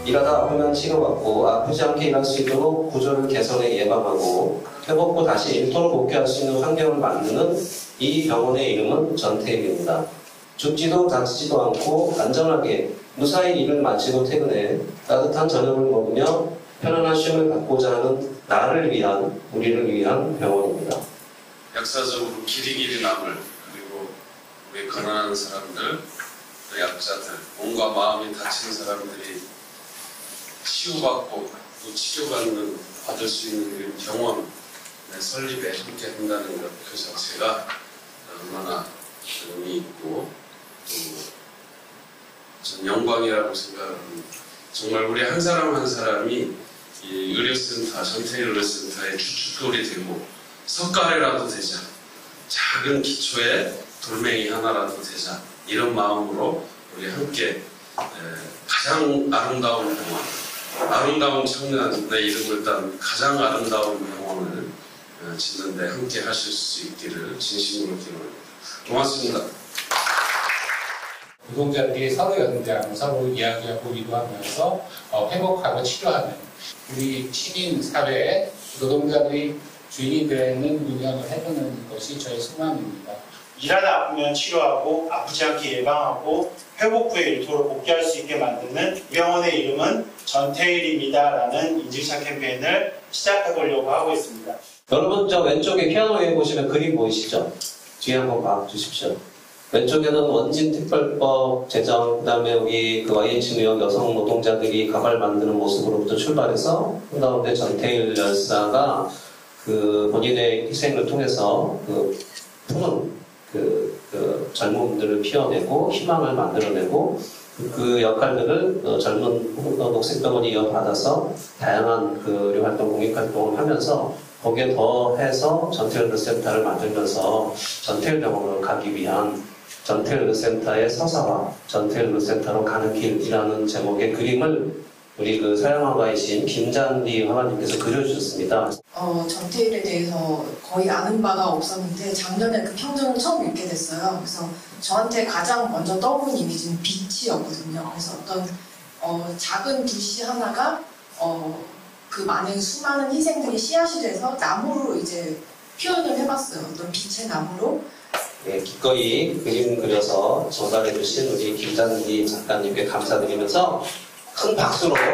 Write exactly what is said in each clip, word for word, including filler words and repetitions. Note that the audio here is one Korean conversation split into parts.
일하다 아프면 치료받고 아프지 않게 일할 수 있도록 구조를 개선해 예방하고 회복 후 다시 일터로 복귀할 수 있는 환경을 만드는 이 병원의 이름은 전태일입니다. 죽지도 다치지도 않고 안전하게 무사히 일을 마치고 퇴근해 따뜻한 저녁을 먹으며 편안한 쉼을 갖고자 하는 나를 위한, 우리를 위한 병원입니다. 역사적으로 길이 길이 남을, 그리고 우리 가난한 사람들, 또 약자들, 몸과 마음이 다친 사람들이 치유받고 또 치료받는, 받을 수 있는 병원 설립에 함께 한다는 것 그 자체가 얼마나 의미 있고 또 전 영광이라고 생각합니다. 정말 우리 한 사람 한 사람이 이 의료센터, 전태일 의료센터의 주춧돌이 되고 석가래라도 되자, 작은 기초의 돌멩이 하나라도 되자, 이런 마음으로 우리 함께 에, 가장 아름다운 병원, 아름다운 청년의 이름을 딴 가장 아름다운 병원을 에, 짓는데 함께 하실 수 있기를 진심으로 기원합니다. 고맙습니다. 노동자들이 서로 연대하고 서로 이야기하고 위로하면서 어, 회복하고 치료하는 우리 시민 사회에 노동자들이 주인이 되는 운영을 해보는 것이 저의 소망입니다. 일하다 아프면 치료하고 아프지 않게 예방하고 회복 후에 일터로 복귀할 수 있게 만드는 이 병원의 이름은 전태일입니다 라는 인증샷 캠페인을 시작해 보려고 하고 있습니다. 여러분, 저 왼쪽에 피아노 위에 보시면 그림 보이시죠? 뒤에 한번 봐주십시오. 왼쪽에는 원진특별법 제정, 그 다음에 여기 그 와이에이치 무역 여성 노동자들이 가발 만드는 모습으로부터 출발해서 그 가운데 전태일 열사가 그 본인의 희생을 통해서 그 푸른 그, 그 젊은 분들을 피워내고 희망을 만들어내고 그, 그 역할들을 어, 젊은 녹색병원이 이어받아서 다양한 그 의료활동, 공익활동을 하면서 거기에 더해서 전태일 의료센터를 만들면서 전태일 병원으로 가기 위한 전태일 의료센터의 서사와 전태일 의료센터로 가는 길이라는 제목의 그림을 우리 그 서양화가이신 김잔디 화가님께서 그려주셨습니다. 어, 전태일에 대해서 거의 아는 바가 없었는데 작년에 그 평전을 처음 읽게 됐어요. 그래서 저한테 가장 먼저 떠오른 이미지는 빛이었거든요. 그래서 어떤 어, 작은 불씨 하나가 어, 그 많은 수많은 희생들이 씨앗이 돼서 나무로 이제 표현을 해봤어요. 어떤 빛의 나무로. 네, 기꺼이 그림 그려서 전달해 주신 우리 김잔디 작가님께 감사드리면서 큰 박수로 네.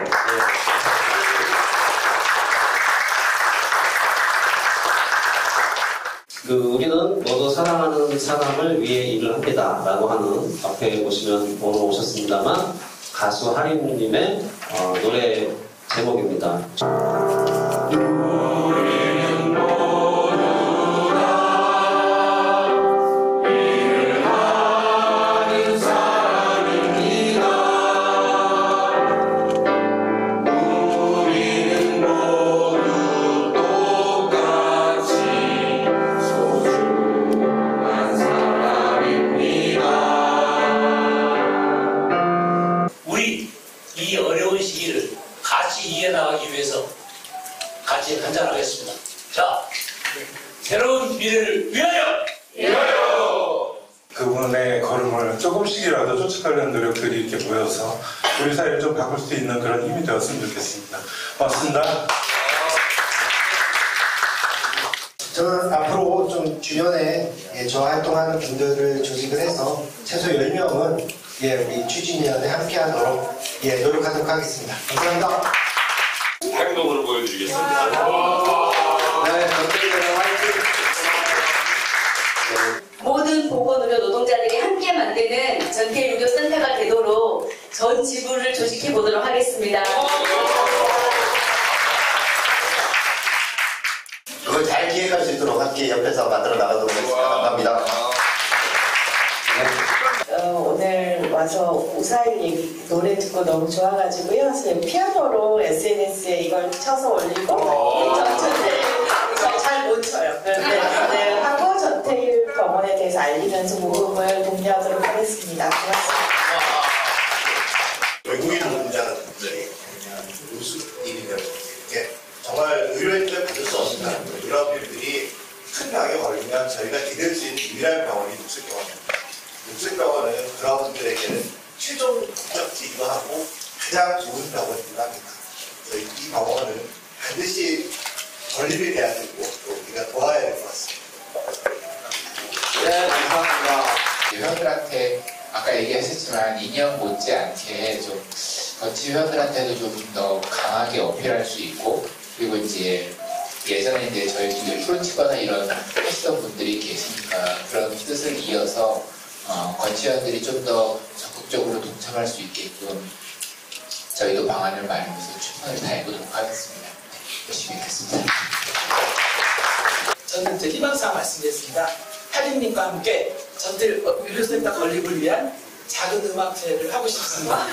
그 우리는 모두 사랑하는 사람을 위해 일을 합니다 라고 하는 앞에 보시면 오늘 오셨습니다만 가수 하림님의 어, 노래 제목입니다. 이 어려운 시기를 같이 이겨나가기 위해서 같이 한잔하겠습니다. 자, 새로운 미래를 위하여! 위하여! 그분의 걸음을 조금씩이라도 쫓아가려는 노력들이 이렇게 보여서 우리 사회를 좀 바꿀 수 있는 그런 힘이 되었으면 좋겠습니다. 고맙습니다. 저는 앞으로 좀 주변에 예, 저 활동하는 분들을 조직을 해서 최소 열 명은 예, 우리 추진위원회 함께 하도록 예, 노력하도록 하겠습니다. 감사합니다. 행동으로 보여드리겠습니다. 네, 전태일의 화이팅! 모든 보건의료 노동자들이 함께 만드는 전태일 의료센터가 되도록 전 지부를 조직해 보도록 하겠습니다. 그걸 잘 기획할 수 있도록 함께 옆에서 만들어 나가도록 하겠습니다. 감사합니다. 어, 오늘 와서 오사일 얘기 노래 듣고 너무 좋아가지고요. 피아노로 에스엔에스에 이걸 쳐서 올리고 전태일 잘 못 쳐요. 네, 네, 하고 전태일 병원에 대해서 알리면서 모금을 독려하도록 하겠습니다. 고맙습니다. 외국인 노동자들이 무슨 일이면 이렇게 정말 의료인들 받을 수 없는 이런 일들이 큰 병에 걸리면 저희가 기댈 수 있는 유일한 병원이 녹색병원입니다. 녹색병원은 그런 분들에게는 최종 목적지이기도 하고 가장 좋은 병원이기도 합니다. 그래서 이 병원은 반드시 건립이 돼야 되고 또 우리가 도와야 될 것 같습니다. 네, 감사합니다. 회원들한테 아까 얘기하셨지만 이 년 못지않게 좀 거치 회원들한테도 좀 더 강하게 어필할 수 있고, 그리고 이제 예전에 이제 저희 중에 프로치거나 이런 하시던 분들이 계시니까 그런 뜻을 이어서 어, 거치원들이 좀 더 적극적으로 동참할 수 있게끔 저희도 방안을 마련해서 최선을 다해보도록 하겠습니다. 열심히 하겠습니다. 저는 이제 희망사항 말씀드렸습니다. 하림님과 함께 전태 의료센터 건립을 위한 작은 음악회를 하고 싶습니다.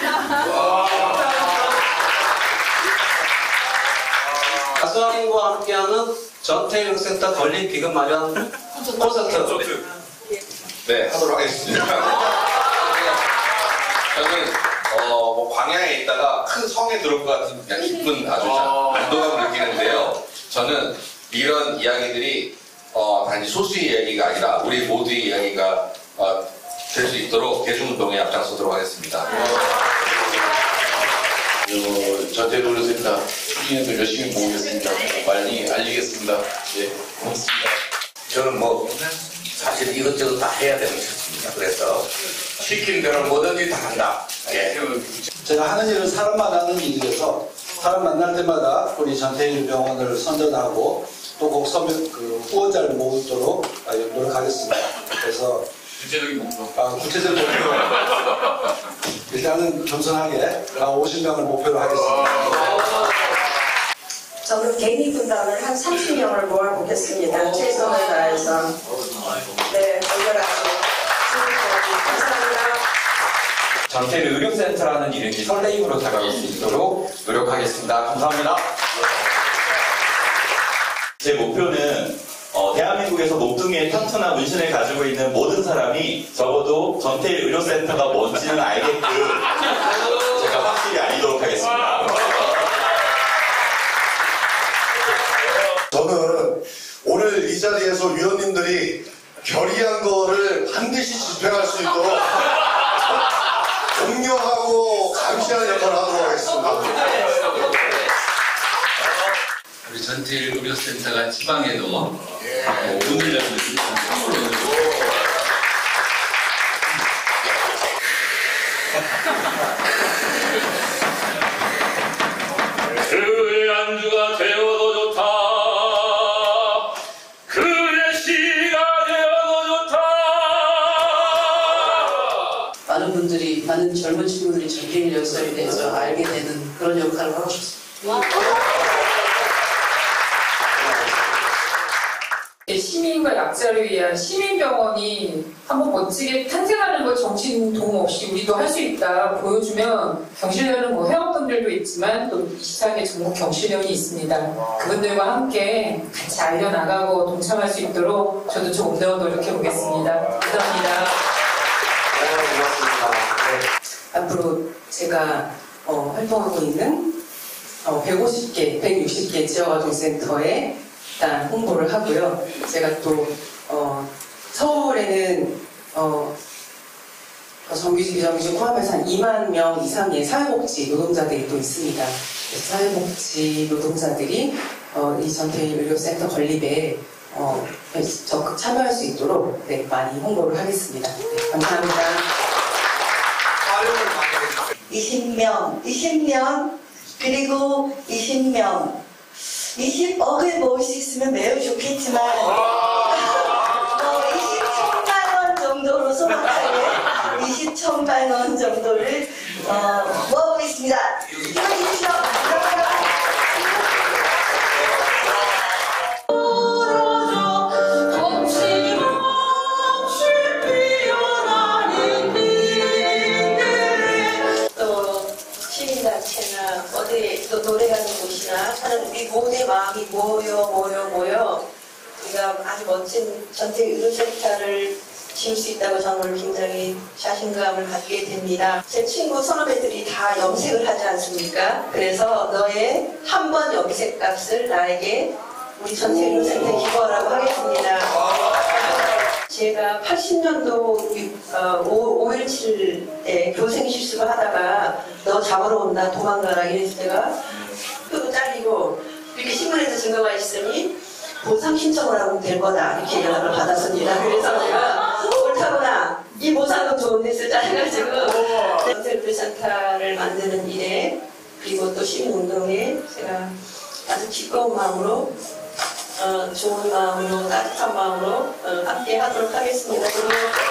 가수왕님과 함께하는 전태의료센터 건립 기금 마련 콘서트. 네, 하도록 하겠습니다. 저는 어, 뭐 광야에 있다가 큰 성에 들어올 것 같은 그냥 기쁜 아주 안도감을 느끼는데요. 저는 이런 이야기들이 어, 단지 소수의 이야기가 아니라 우리 모두의 이야기가 어, 될 수 있도록 대중운동에 앞장서도록 하겠습니다. 어, 전태의료센터 추진인들 열심히 모으겠습니다. 많이 알리겠습니다. 예, 고맙습니다. 저는 뭐 사실 이것저것 다 해야 되는 것입니다. 그래서 시킨 대로 뭐든지 다 한다. 예. 제가 하는 일은 사람 만나는 일이어서 사람 만날 때마다 우리 전태일병원을 선전하고 또 꼭 그 후원자를 모으도록 노력하겠습니다. 그래서 구체적인 목표. 아, 구체적인 목표. 일단은 겸손하게 오십 명을 목표로 하겠습니다. 저는 개인이 분담을 한 삼십 명을 모아보겠습니다. 최선을 다해서. 네, 연결하시고. 감사합니다. 전태일 의료센터라는 이름이 설레임으로 다가올 수 있도록 노력하겠습니다. 감사합니다. 제 목표는 어, 대한민국에서 목둥이의 타투나 문신을 가지고 있는 모든 사람이 적어도 전태일 의료센터가 뭔지는 알게끔 제가 확실히 알리도록 하겠습니다. 저는 오늘 이 자리에서 위원님들이 결의한 거를 반드시 집행할 수 있도록 격려하고 감시하는 역할을 하도록 하겠습니다. 우리 전태일 의료센터가 지방에도 어, 문을 열는 그의 안주가 되어도 좋다. 그의 시가 되어도 좋다. 많은 분들이, 많은 젊은 친구들이 전태일 역사에 대해서 알게 되는 그런 역할을 하고 싶습니다. 시민과 약자를 위한 시민병원이 한번 멋지게 탄생하는 것 정신 도움 없이 우리도 할 수 있다 보여주면, 경실련은 뭐 회원분들도 있지만 또 이십사 개 전국 경실련이 있습니다. 그분들과 함께 같이 알려나가고 동참할 수 있도록 저도 조금 더 노력해 보겠습니다. 감사합니다. 네, 고맙습니다. 네. 앞으로 제가 어, 활동하고 있는 어, 백오십 개, 백육십 개 지역아동센터에 일단 홍보를 하고요. 제가 또 어, 서울에는 어, 정규직, 비정규직 포함해서 한 이만 명 이상의 사회복지 노동자들이 또 있습니다. 그래서 사회복지 노동자들이 어, 이 전태일 의료센터 건립에 어, 적극 참여할 수 있도록 네, 많이 홍보를 하겠습니다. 네, 감사합니다. 이십 명, 이십 명, 그리고 이십 명. 이십억을 모을 수 있으면 매우 좋겠지만 뭐 이십천만 원 정도로 소박하게 이십천만 원 정도를 어, 모아보겠습니다. 힘내주십시오. 시민단체나 어디 또 노래하는 곳이나 하는 우리 모두의 마음이 모여 모여 모여 우리가 아주 멋진 전태일 의료센터를 지을 수 있다고 저는 굉장히 자신감을 갖게 됩니다. 제 친구 선후배들이 다 염색을 하지 않습니까? 그래서 너의 한 번 염색 값을 나에게 우리 전태일 의료센터에 기부하라고 하겠습니다. 제가 팔십 년도 오일칠에 교생 실습을 하다가 너 잡으러 온다 도망가라 이랬을 때가 또 잘리고 이렇게 신문에서 증거가 있으니 보상 신청을 하면 될 거다 이렇게 연락을 받았습니다. 그래서 제가 옳다구나 이 보상은 좋은 데 쓰자 해가지고 전태의료센터를 만드는 일에 그리고 또 시민운동에 제가 아주 기꺼운 마음으로 어, 좋은 마음으로 따뜻한 마음으로 어, 함께 하도록 하겠습니다. 그리고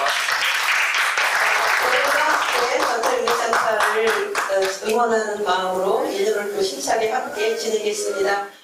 저희가 전태의료센터를 어, 응원하는 마음으로 일 년을 또 힘차게 함께 지내겠습니다.